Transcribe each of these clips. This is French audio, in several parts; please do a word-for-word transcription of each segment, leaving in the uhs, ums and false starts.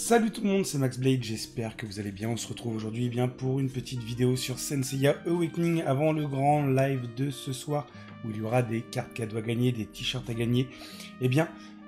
Salut tout le monde, c'est Max Blade, j'espère que vous allez bien. On se retrouve aujourd'hui eh bien pour une petite vidéo sur Senseiya Awakening avant le grand live de ce soir où il y aura des cartes cadeaux à gagner, des t-shirts à gagner. Et bien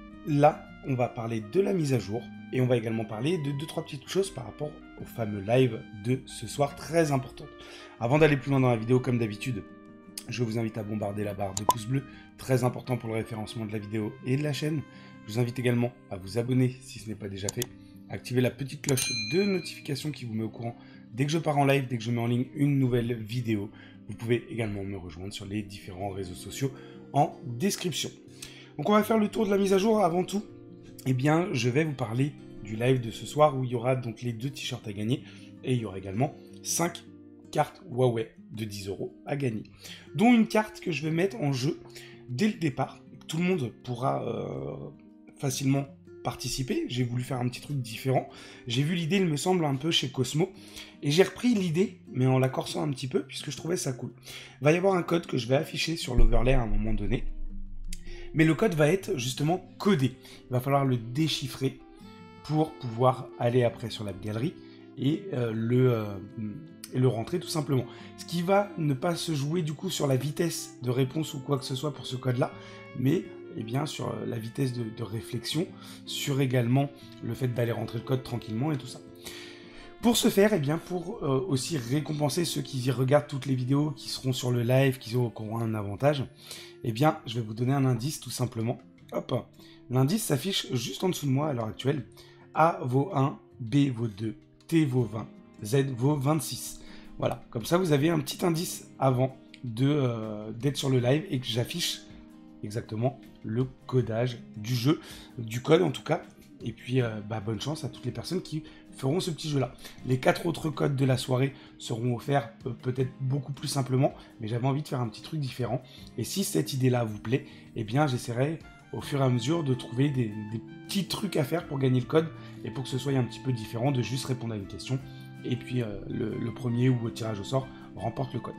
là, on va parler de la mise à jour et on va également parler de deux trois petites choses par rapport au fameux live de ce soir très importante. Avant d'aller plus loin dans la vidéo, comme d'habitude, je vous invite à bombarder la barre de pouces bleus, très important pour le référencement de la vidéo et de la chaîne. Je vous invite également à vous abonner si ce n'est pas déjà fait. Activez la petite cloche de notification qui vous met au courant dès que je pars en live, dès que je mets en ligne une nouvelle vidéo. Vous pouvez également me rejoindre sur les différents réseaux sociaux en description. Donc on va faire le tour de la mise à jour. Avant tout, eh bien, je vais vous parler du live de ce soir où il y aura donc les deux t-shirts à gagner et il y aura également cinq cartes Huawei de dix euros à gagner, dont une carte que je vais mettre en jeu dès le départ. Tout le monde pourra euh, facilement participer. J'ai voulu faire un petit truc différent. J'ai vu l'idée, il me semble, un peu chez Cosmo. Et j'ai repris l'idée, mais en la corsant un petit peu, puisque je trouvais ça cool. Il va y avoir un code que je vais afficher sur l'overlay à un moment donné. Mais le code va être justement codé. Il va falloir le déchiffrer pour pouvoir aller après sur la galerie et euh, le, euh, et le rentrer tout simplement. Ce qui va ne pas se jouer du coup sur la vitesse de réponse ou quoi que ce soit pour ce code-là, mais et bien sur la vitesse de, de réflexion, sur également le fait d'aller rentrer le code tranquillement et tout ça. Pour ce faire, et bien pour euh, aussi récompenser ceux qui y regardent toutes les vidéos, qui seront sur le live, qui auront un avantage, et bien je vais vous donner un indice tout simplement. Hop, l'indice s'affiche juste en dessous de moi à l'heure actuelle. A vaut un, B vaut deux, T vaut vingt, Z vaut vingt-six. Voilà, comme ça vous avez un petit indice avant de euh, d'être sur le live et que j'affiche exactement le codage du jeu, du code en tout cas, et puis euh, bah, bonne chance à toutes les personnes qui feront ce petit jeu là. Les quatre autres codes de la soirée seront offerts euh, peut-être beaucoup plus simplement, mais j'avais envie de faire un petit truc différent, et si cette idée là vous plaît, eh bien j'essaierai au fur et à mesure de trouver des, des petits trucs à faire pour gagner le code, et pour que ce soit un petit peu différent de juste répondre à une question, et puis euh, le, le premier ou au tirage au sort remporte le code.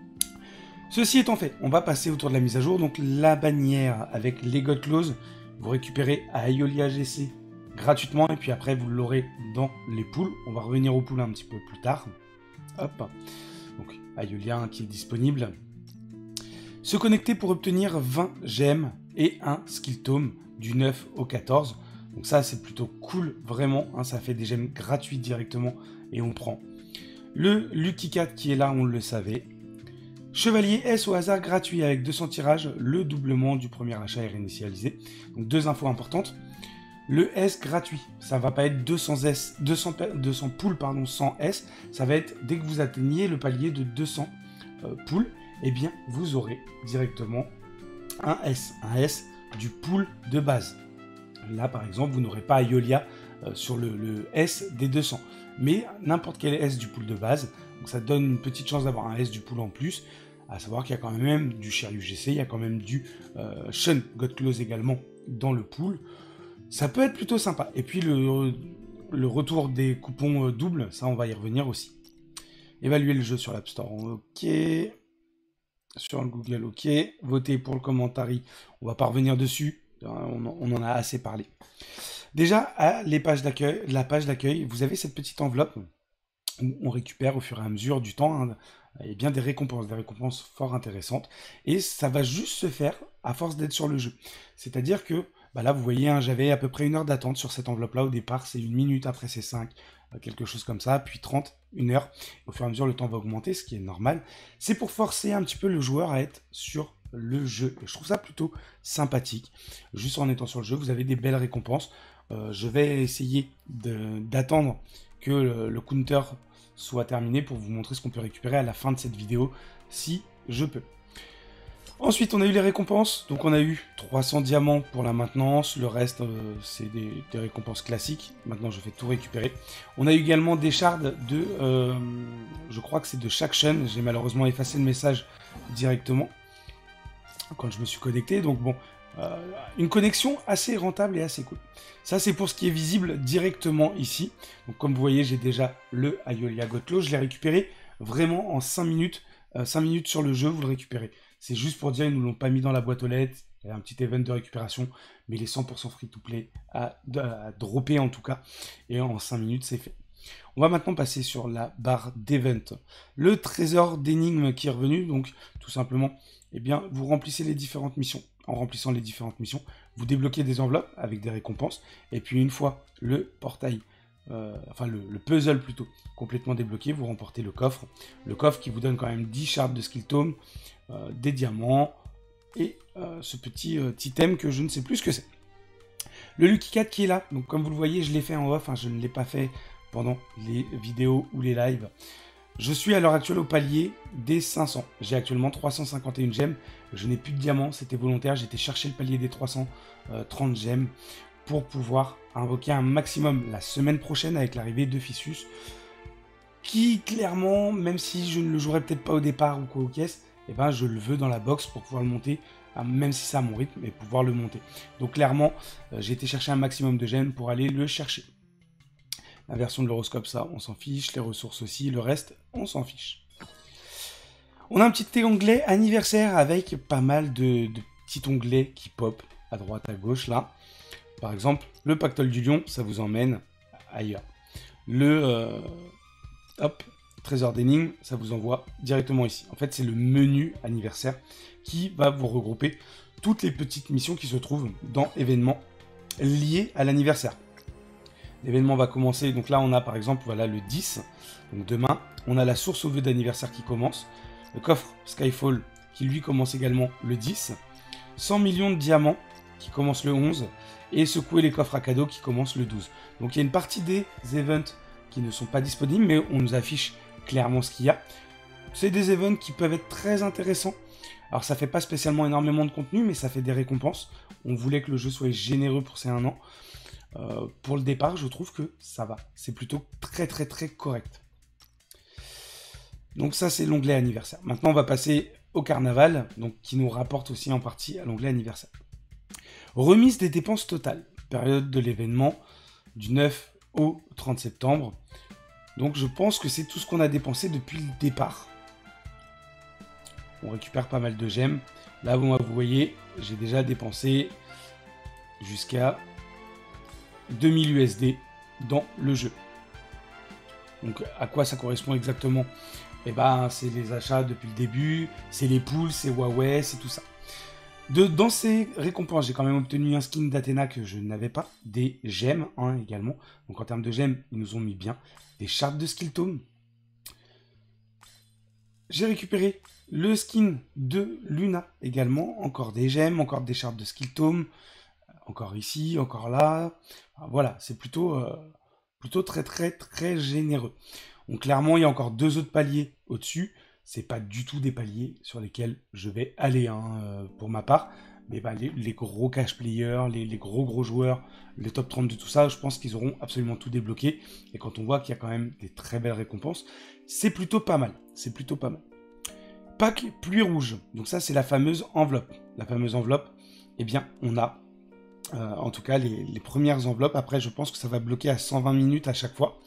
Ceci étant fait, on va passer autour de la mise à jour. Donc la bannière avec les God Clause, vous récupérez à Aeolia G C gratuitement et puis après vous l'aurez dans les poules. On va revenir aux poules un petit peu plus tard. Hop, donc Aeolia hein, qui est disponible. Se connecter pour obtenir vingt gemmes et un skill tome du neuf au quatorze. Donc ça c'est plutôt cool, vraiment, hein, ça fait des gemmes gratuites directement et on prend. Le Lucky Cat qui est là, on le savait. Chevalier S au hasard gratuit avec deux cents tirages, le doublement du premier achat est réinitialisé. Donc deux infos importantes. Le S gratuit, ça va pas être deux cents S, deux cents, deux cents poules pardon, sans S, ça va être dès que vous atteignez le palier de deux cents euh, poules, eh bien vous aurez directement un S, un S du pool de base. Là par exemple, vous n'aurez pas Aeolia euh, sur le, le S des deux cents, mais n'importe quel S du pool de base. Donc ça donne une petite chance d'avoir un S du pool en plus. À savoir qu'il y a quand même du Shiryu G C, il y a quand même du euh, Shun God Clause également dans le pool. Ça peut être plutôt sympa. Et puis le, le retour des coupons euh, doubles, ça on va y revenir aussi. Évaluer le jeu sur l'App Store, ok. Sur le Google, ok. Voter pour le commentary, on va pas revenir dessus, on, on en a assez parlé. Déjà, à les pages d'accueil, la page d'accueil, vous avez cette petite enveloppe où on récupère au fur et à mesure du temps hein, et bien des récompenses, des récompenses fort intéressantes. Et ça va juste se faire à force d'être sur le jeu. C'est-à-dire que, bah là vous voyez, hein, j'avais à peu près une heure d'attente sur cette enveloppe-là. Au départ, c'est une minute, après c'est cinq, quelque chose comme ça, puis trente, une heure. Au fur et à mesure, le temps va augmenter, ce qui est normal. C'est pour forcer un petit peu le joueur à être sur le jeu. Et je trouve ça plutôt sympathique. Juste en étant sur le jeu, vous avez des belles récompenses. Euh, je vais essayer d'attendre que le, le counter soit terminé pour vous montrer ce qu'on peut récupérer à la fin de cette vidéo, si je peux. Ensuite, on a eu les récompenses. Donc, on a eu trois cents diamants pour la maintenance. Le reste, euh, c'est des, des récompenses classiques. Maintenant, je vais tout récupérer. On a eu également des shards de... Euh, je crois que c'est de chaque chaîne. J'ai malheureusement effacé le message directement quand je me suis connecté. Donc, bon... Euh, une connexion assez rentable et assez cool. Ça c'est pour ce qui est visible directement ici. Donc comme vous voyez, j'ai déjà le Aeolia God Clause. Je l'ai récupéré vraiment en cinq minutes. Euh, cinq minutes sur le jeu, vous le récupérez. C'est juste pour dire, ils ne nous l'ont pas mis dans la boîte aux lettres. Il y a un petit event de récupération, mais il est cent pour cent free-to-play à, à dropper en tout cas. Et en cinq minutes, c'est fait. On va maintenant passer sur la barre d'event. Le trésor d'énigmes qui est revenu, donc tout simplement, eh bien, vous remplissez les différentes missions. En remplissant les différentes missions, vous débloquez des enveloppes avec des récompenses. Et puis une fois le portail, euh, enfin le, le puzzle plutôt, complètement débloqué, vous remportez le coffre. Le coffre qui vous donne quand même dix shards de skill tome, euh, des diamants et euh, ce petit euh, item que je ne sais plus ce que c'est. Le Lucky Cat qui est là, donc comme vous le voyez, je l'ai fait en off, hein, je ne l'ai pas fait pendant les vidéos ou les lives. Je suis à l'heure actuelle au palier des cinq cents. J'ai actuellement trois cent cinquante et une gemmes. Je n'ai plus de diamants, c'était volontaire. J'étais chercher le palier des trois cent trente gemmes pour pouvoir invoquer un maximum la semaine prochaine avec l'arrivée de Fissus. Qui, clairement, même si je ne le jouerai peut-être pas au départ ou quoi aux caisses, eh ben, je le veux dans la box pour pouvoir le monter, même si c'est à mon rythme, mais pouvoir le monter. Donc clairement, j'ai été chercher un maximum de gemmes pour aller le chercher. La version de l'horoscope, ça, on s'en fiche. Les ressources aussi. Le reste, on s'en fiche. On a un petit onglet anniversaire avec pas mal de, de petits onglets qui pop à droite, à gauche, là. Par exemple, le pactole du lion, ça vous emmène ailleurs. Le euh, hop, trésor d'énigmes, ça vous envoie directement ici. En fait, c'est le menu anniversaire qui va vous regrouper toutes les petites missions qui se trouvent dans événements liés à l'anniversaire. L'événement va commencer, donc là on a par exemple voilà le dix, donc demain, on a la source au vœu d'anniversaire qui commence, le coffre Skyfall qui lui commence également le dix, cent millions de diamants qui commence le onze, et secouer les coffres à cadeaux qui commence le douze. Donc il y a une partie des events qui ne sont pas disponibles, mais on nous affiche clairement ce qu'il y a. C'est des events qui peuvent être très intéressants. Alors ça fait pas spécialement énormément de contenu, mais ça fait des récompenses. On voulait que le jeu soit généreux pour ces un an. Euh, pour le départ, je trouve que ça va. C'est plutôt très très très correct. Donc ça, c'est l'onglet anniversaire. Maintenant, on va passer au carnaval, donc qui nous rapporte aussi en partie à l'onglet anniversaire. Remise des dépenses totales. Période de l'événement du neuf au trente septembre. Donc je pense que c'est tout ce qu'on a dépensé depuis le départ. On récupère pas mal de gemmes. Là, vous voyez, j'ai déjà dépensé jusqu'à deux mille U S D dans le jeu. Donc à quoi ça correspond exactement? Eh ben c'est les achats depuis le début, c'est les poules, c'est Huawei, c'est tout ça. De, dans ces récompenses, j'ai quand même obtenu un skin d'Athéna que je n'avais pas, des gemmes hein, également. Donc en termes de gemmes, ils nous ont mis bien. Des shards de skill tome. J'ai récupéré le skin de Luna également, encore des gemmes, encore des shards de skill tome. Encore ici, encore là. Voilà, c'est plutôt, euh, plutôt très très très généreux. Donc clairement, il y a encore deux autres paliers au-dessus. C'est pas du tout des paliers sur lesquels je vais aller hein, euh, pour ma part. Mais bah, les, les gros cash players, les, les gros gros joueurs, les top trente de tout ça, je pense qu'ils auront absolument tout débloqué. Et quand on voit qu'il y a quand même des très belles récompenses, c'est plutôt pas mal. C'est plutôt pas mal. Pack pluie rouge. Donc ça, c'est la fameuse enveloppe. La fameuse enveloppe, eh bien, on a Euh, en tout cas les, les premières enveloppes. Après je pense que ça va bloquer à cent vingt minutes à chaque fois.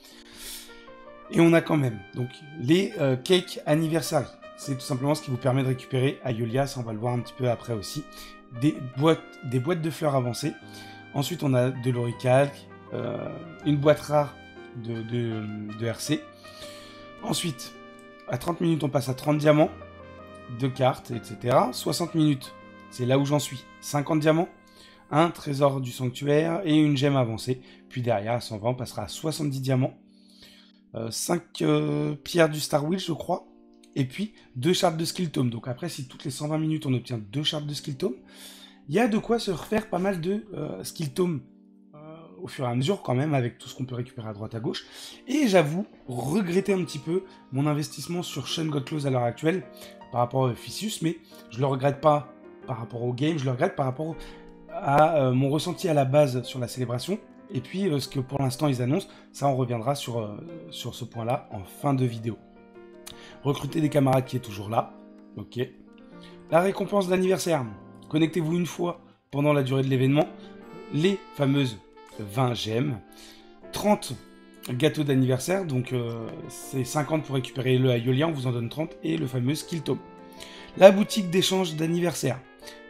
Et on a quand même donc les euh, cake anniversary. C'est tout simplement ce qui vous permet de récupérer à Yolia, ça on va le voir un petit peu après aussi. Des boîtes, des boîtes de fleurs avancées. Ensuite on a de l'oricalque, euh, une boîte rare de, de, de R C. Ensuite à trente minutes on passe à trente diamants, deux cartes, et cetera. soixante minutes, c'est là où j'en suis, cinquante diamants. Un trésor du sanctuaire et une gemme avancée. Puis derrière, à cent vingt, on passera à soixante-dix diamants. Euh, cinq euh, pierres du Star Wheel, je crois. Et puis deux shards de skill tome. Donc après, si toutes les cent vingt minutes, on obtient deux shards de skill tome, il y a de quoi se refaire pas mal de euh, skill tome euh, au fur et à mesure quand même, avec tout ce qu'on peut récupérer à droite à gauche. Et j'avoue, regretter un petit peu mon investissement sur Sean Godclose à l'heure actuelle, par rapport à Fissus, mais je le regrette pas par rapport au game, je le regrette par rapport au... à euh, mon ressenti à la base sur la célébration, et puis euh, ce que pour l'instant ils annoncent, ça on reviendra sur, euh, sur ce point-là en fin de vidéo. Recruter des camarades qui est toujours là, ok. La récompense d'anniversaire, connectez-vous une fois pendant la durée de l'événement, les fameuses vingt gemmes, trente gâteaux d'anniversaire, donc euh, c'est cinquante pour récupérer le Aiolia, on vous en donne trente, et le fameux skill tome. La boutique d'échange d'anniversaire.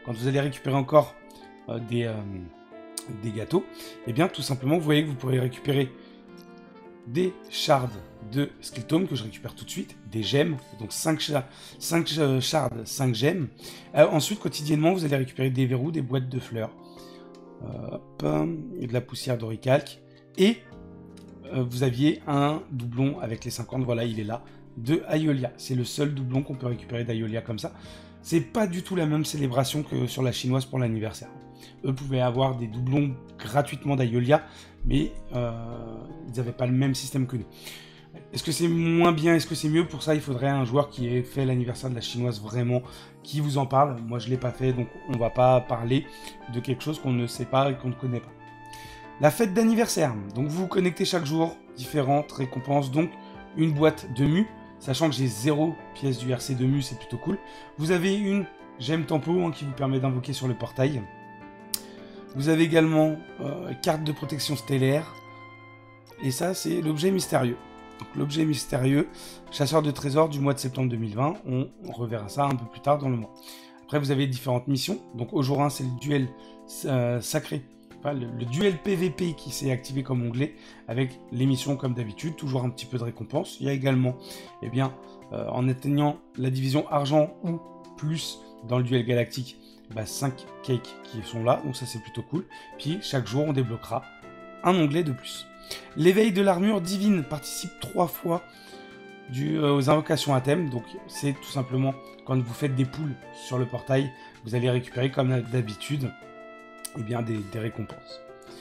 quand vous allez récupérer encore euh, des, euh, des gâteaux, et bien tout simplement vous voyez que vous pourrez récupérer des shards de Skeleton que je récupère tout de suite, des gemmes, donc cinq, cinq shards, cinq gemmes. Euh, ensuite, quotidiennement, vous allez récupérer des verrous, des boîtes de fleurs, euh, hop, et de la poussière d'oricalque. Et euh, vous aviez un doublon avec les cinquante, voilà, il est là, de Aiolia. C'est le seul doublon qu'on peut récupérer d'Aiolia comme ça. C'est pas du tout la même célébration que sur la chinoise pour l'anniversaire. Eux pouvaient avoir des doublons gratuitement d'Aiolia, mais euh, ils n'avaient pas le même système que nous. Est-ce que c'est moins bien? Est-ce que c'est mieux? Pour ça, il faudrait un joueur qui ait fait l'anniversaire de la chinoise vraiment, qui vous en parle. Moi, je ne l'ai pas fait, donc on ne va pas parler de quelque chose qu'on ne sait pas et qu'on ne connaît pas. La fête d'anniversaire. Donc, vous vous connectez chaque jour, différentes récompenses. Donc, une boîte de mu, sachant que j'ai zéro pièce du R C de mu, c'est plutôt cool. Vous avez une gemme tempo hein, qui vous permet d'invoquer sur le portail. Vous avez également euh, carte de protection stellaire. Et ça, c'est l'objet mystérieux. Donc l'objet mystérieux, chasseur de trésors du mois de septembre deux mille vingt. On, on reverra ça un peu plus tard dans le mois. Après, vous avez différentes missions. Donc au jour un, c'est le duel euh, sacré. Enfin, le, le duel P V P qui s'est activé comme onglet. Avec les missions comme d'habitude. Toujours un petit peu de récompense. Il y a également, eh bien, euh, en atteignant la division argent ou plus dans le duel galactique, bah, cinq cakes qui sont là, donc ça c'est plutôt cool. Puis chaque jour on débloquera un onglet de plus. L'éveil de l'armure divine participe trois fois du, euh, aux invocations à thème, donc c'est tout simplement quand vous faites des poules sur le portail, vous allez récupérer comme d'habitude eh bien, des, des récompenses.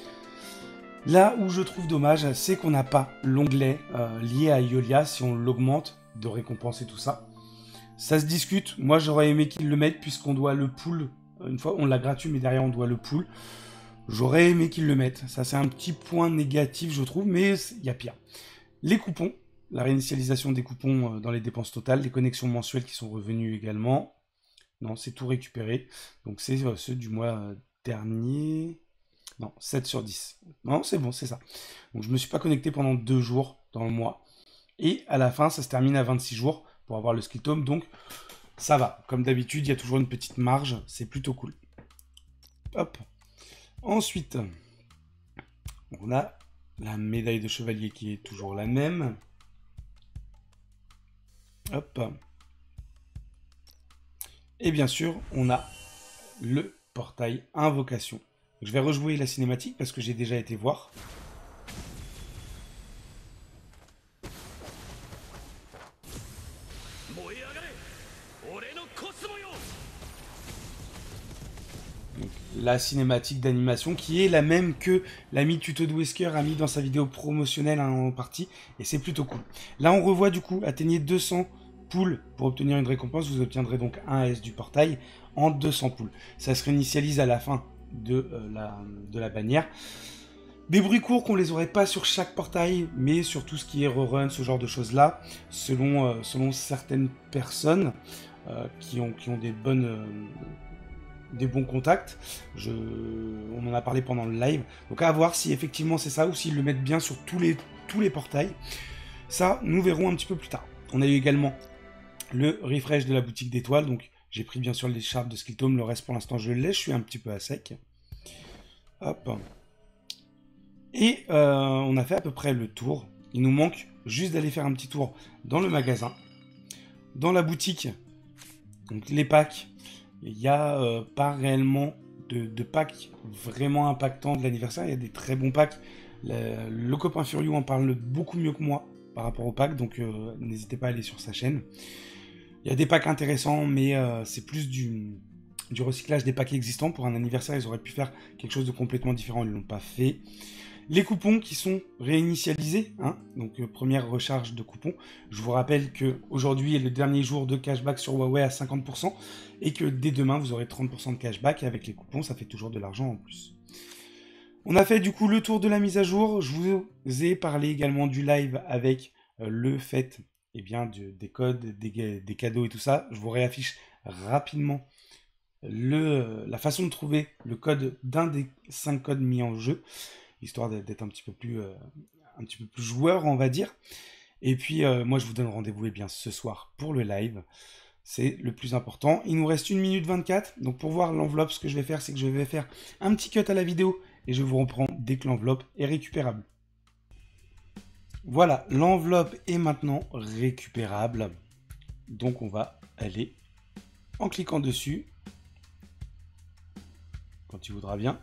Là où je trouve dommage, c'est qu'on n'a pas l'onglet euh, lié à Aiolia si on l'augmente de récompenses et tout ça. Ça se discute, moi j'aurais aimé qu'ils le mettent puisqu'on doit le pool, une fois on l'a gratuit mais derrière on doit le pool. J'aurais aimé qu'ils le mettent, ça c'est un petit point négatif je trouve, mais il y a pire. Les coupons, la réinitialisation des coupons dans les dépenses totales, les connexions mensuelles qui sont revenues également. Non, c'est tout récupéré, donc c'est ceux du mois dernier, non, sept sur dix. Non, c'est bon, c'est ça. Donc je me suis pas connecté pendant deux jours dans le mois, et à la fin ça se termine à vingt-six jours, pour avoir le skill tome, donc ça va. Comme d'habitude, il y a toujours une petite marge, c'est plutôt cool. Hop. Ensuite, on a la médaille de chevalier qui est toujours la même. Hop. Et bien sûr, on a le portail invocation. Je vais rejouer la cinématique parce que j'ai déjà été voir. Donc, la cinématique d'animation qui est la même que l'ami Tuto de Wesker a mis dans sa vidéo promotionnelle hein, en partie, et c'est plutôt cool. Là on revoit du coup, atteignez deux cents poules pour obtenir une récompense, vous obtiendrez donc un S du portail en deux cents poules. Ça se réinitialise à la fin de, euh, la, de la bannière. Des bruits courts qu'on les aurait pas sur chaque portail, mais sur tout ce qui est rerun, ce genre de choses là, selon, euh, selon certaines personnes euh, qui, ont, qui ont des bonnes... Euh, des bons contacts, je... on en a parlé pendant le live, donc à voir si effectivement c'est ça ou s'ils le mettent bien sur tous les, tous les portails, ça nous verrons un petit peu plus tard. On a eu également le refresh de la boutique d'étoiles, donc j'ai pris bien sûr les shards de skill tome, le reste pour l'instant je le laisse, je suis un petit peu à sec. Hop. Et euh, on a fait à peu près le tour, il nous manque juste d'aller faire un petit tour dans le magasin, dans la boutique, donc les packs. Il n'y a euh, pas réellement de, de packs vraiment impactants de l'anniversaire. Il y a des très bons packs. Le, le copain Furiou en parle beaucoup mieux que moi par rapport aux packs, donc euh, n'hésitez pas à aller sur sa chaîne. Il y a des packs intéressants, mais euh, c'est plus du, du recyclage des packs existants. Pour un anniversaire, ils auraient pu faire quelque chose de complètement différent, ils ne l'ont pas fait. Les coupons qui sont réinitialisés, hein, donc euh, première recharge de coupons. Je vous rappelle qu'aujourd'hui est le dernier jour de cashback sur Huawei à cinquante pour cent et que dès demain vous aurez trente pour cent de cashback et avec les coupons ça fait toujours de l'argent en plus. On a fait du coup le tour de la mise à jour. Je vous ai parlé également du live avec euh, le fait eh bien, de, des codes, des, des cadeaux et tout ça. Je vous réaffiche rapidement le, la façon de trouver le code d'un des cinq codes mis en jeu, histoire d'être un petit peu plus euh, un petit peu plus joueur on va dire. Et puis euh, moi je vous donne rendez-vous eh bien ce soir pour le live. C'est le plus important. Il nous reste une minute vingt-quatre. Donc pour voir l'enveloppe, ce que je vais faire, c'est que je vais faire un petit cut à la vidéo et je vous reprends dès que l'enveloppe est récupérable. Voilà, l'enveloppe est maintenant récupérable. Donc on va aller en cliquant dessus, quand tu voudras bien.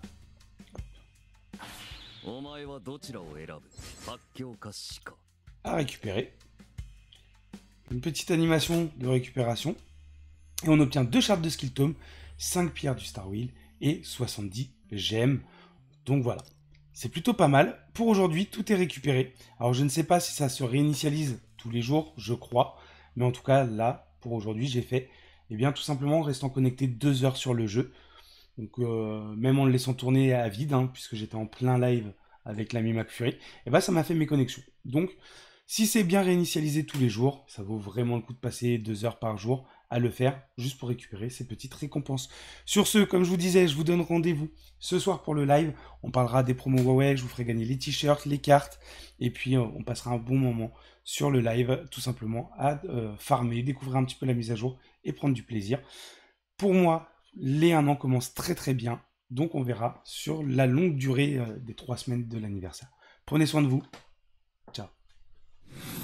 À récupérer. Une petite animation de récupération. Et on obtient deux chartes de skill tome, cinq pierres du Star Wheel et soixante-dix gemmes. Donc voilà. C'est plutôt pas mal. Pour aujourd'hui, tout est récupéré. Alors je ne sais pas si ça se réinitialise tous les jours, je crois. Mais en tout cas, là, pour aujourd'hui, j'ai fait, eh bien, tout simplement en restant connecté deux heures sur le jeu. Donc euh, même en le laissant tourner à vide, hein, puisque j'étais en plein live avec l'ami McFury, et ben ça m'a fait mes connexions. Donc si c'est bien réinitialisé tous les jours, ça vaut vraiment le coup de passer deux heures par jour à le faire, juste pour récupérer ces petites récompenses. Sur ce, comme je vous disais, je vous donne rendez-vous ce soir pour le live. On parlera des promos Huawei, je vous ferai gagner les t-shirts, les cartes, et puis euh, on passera un bon moment sur le live, tout simplement à euh, farmer, découvrir un petit peu la mise à jour et prendre du plaisir. Pour moi, les un an commencent très très bien, donc on verra sur la longue durée euh, des trois semaines de l'anniversaire. Prenez soin de vous. Ciao.